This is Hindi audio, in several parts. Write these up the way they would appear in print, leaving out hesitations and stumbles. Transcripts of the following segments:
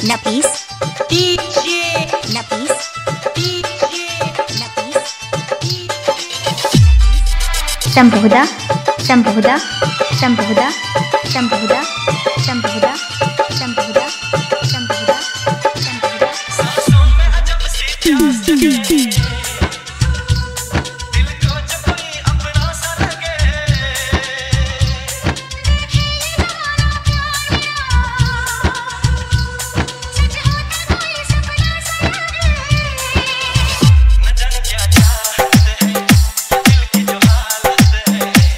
नफीस डीजे नफीस डीजे नफीस संप्रभुदा संप्रभुदा संप्रभुदा संप्रभुदा संप्रभुदा संप्रभुदा संप्रभुदा संप्रभुदा सांसों में अजब सी प्यास जगे दिल को जब कोई अपना सा लगे न जाने क्या चाहत है दिल की जो हालत है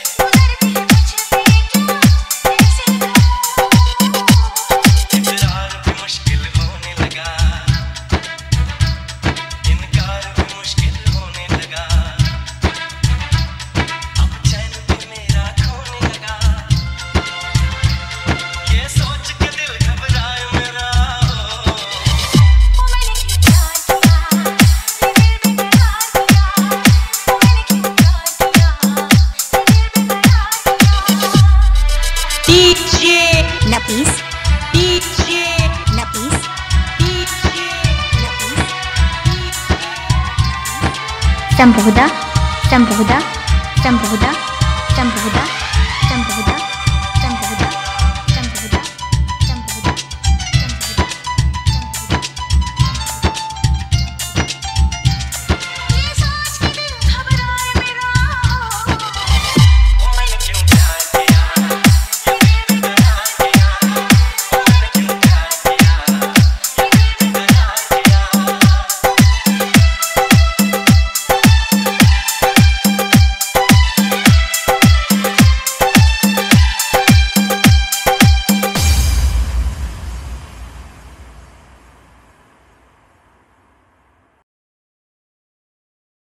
इकरार भी मुश्किल होने लगा इनकार भी मुश्किल होने लगा अब चैन भी मेरा खोने लगा ये सोच के दिल घबराए मेरा DJ Nafees DJ Nafees DJ Nafees संप्रभुदा संप्रभुदा संप्रभुदा संप्रभुदा